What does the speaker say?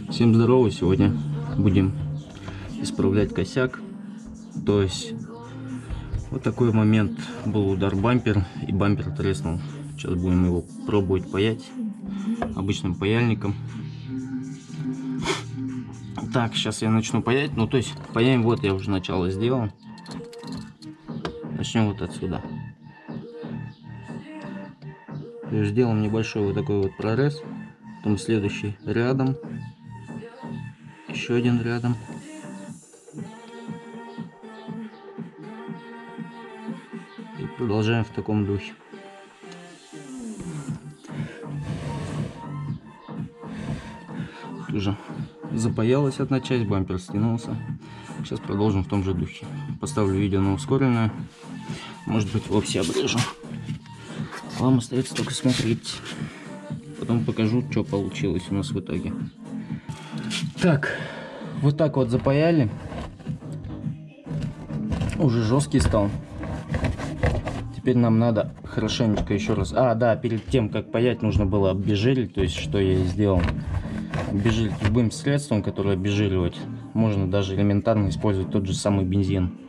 Всем здорово! Сегодня будем исправлять косяк. То есть вот такой момент, был удар бампер и бампер треснул. Сейчас будем его пробовать паять обычным паяльником. Так, сейчас я начну паять. Ну то есть паяем, вот я уже начало сделал. Начнем вот отсюда. То есть сделаем небольшой вот такой вот прорез. Потом следующий рядом. Еще один рядом. И продолжаем в таком духе. Уже запаялась одна часть, бампер стянулся. Сейчас продолжим в том же духе. Поставлю видео на ускоренное. Может быть, вовсе обрежу. Вам остается только смотреть. Потом покажу, что получилось у нас в итоге. Так, вот так вот запаяли. Уже жесткий стал. Теперь нам надо хорошенечко еще раз. Да, перед тем, как паять, нужно было обезжирить. То есть, что я и сделал. Обезжирить любым средством, которое обезжиривать. Можно даже элементарно использовать тот же самый бензин.